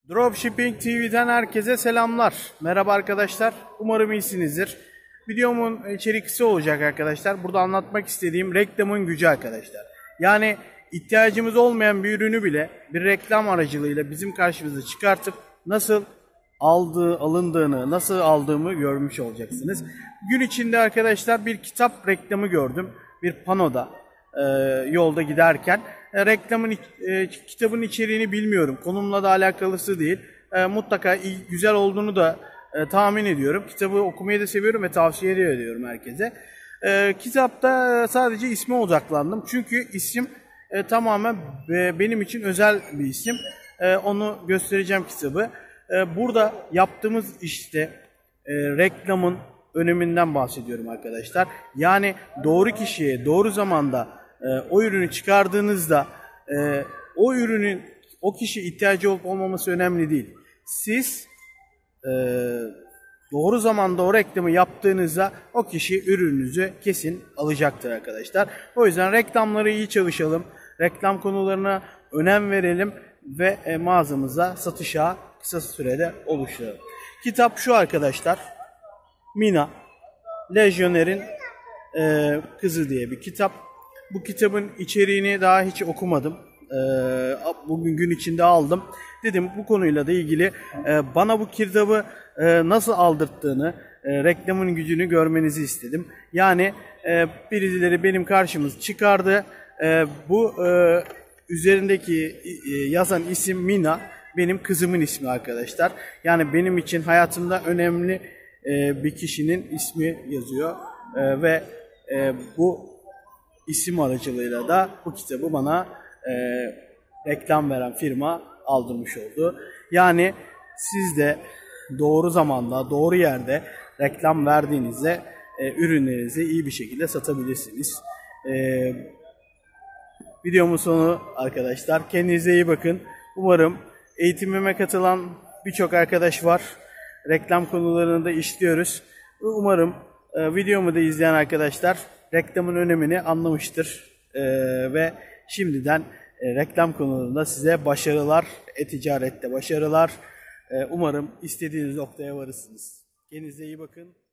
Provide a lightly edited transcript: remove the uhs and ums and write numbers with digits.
Dropshipping TV'den herkese selamlar. Merhaba arkadaşlar. Umarım iyisinizdir. Videomun içeriği kısa olacak arkadaşlar. Burada anlatmak istediğim reklamın gücü arkadaşlar. Yani ihtiyacımız olmayan bir ürünü bile bir reklam aracılığıyla bizim karşımıza çıkartıp nasıl alındığını, nasıl aldığımı görmüş olacaksınız. Gün içinde arkadaşlar bir kitap reklamı gördüm. Bir panoda yolda giderken. Kitabın içeriğini bilmiyorum. Konumla da alakalısı değil. Mutlaka güzel olduğunu da tahmin ediyorum. Kitabı okumayı da seviyorum ve tavsiye ediyorum herkese. Kitapta sadece isme odaklandım. Çünkü isim tamamen benim için özel bir isim. Onu göstereceğim kitabı. Burada yaptığımız işte reklamın öneminden bahsediyorum arkadaşlar. Yani doğru kişiye doğru zamanda o ürünü çıkardığınızda o ürünün o kişi ihtiyacı olup olmaması önemli değil. Siz doğru zamanda o reklamı yaptığınızda o kişi ürününüzü kesin alacaktır arkadaşlar. O yüzden reklamları iyi çalışalım. Reklam konularına önem verelim ve mağazamıza satışa kısa sürede oluşturalım. Kitap şu arkadaşlar. Mina, Lejyoner'in Kızı diye bir kitap. Bu kitabın içeriğini daha hiç okumadım. Bugün gün içinde aldım. Dedim bu konuyla da ilgili bana bu kitabı nasıl aldırttığını, reklamın gücünü görmenizi istedim. Yani birileri benim karşımıza çıkardı. Bu üzerindeki yazan isim Mina, benim kızımın ismi arkadaşlar. Yani benim için hayatımda önemli bir kişinin ismi yazıyor ve bu isim aracılığıyla da bu kitabı bana reklam veren firma aldırmış oldu. Yani siz de doğru zamanda, doğru yerde reklam verdiğinizde ürünlerinizi iyi bir şekilde satabilirsiniz. Videomun sonu arkadaşlar. Kendinize iyi bakın. Umarım eğitimime katılan birçok arkadaş var. Reklam konularını da işliyoruz. Umarım videomu da izleyen arkadaşlar reklamın önemini anlamıştır. Ve şimdiden reklam konularında size başarılar, ticarette başarılar. Umarım istediğiniz noktaya varırsınız. Kendinize iyi bakın.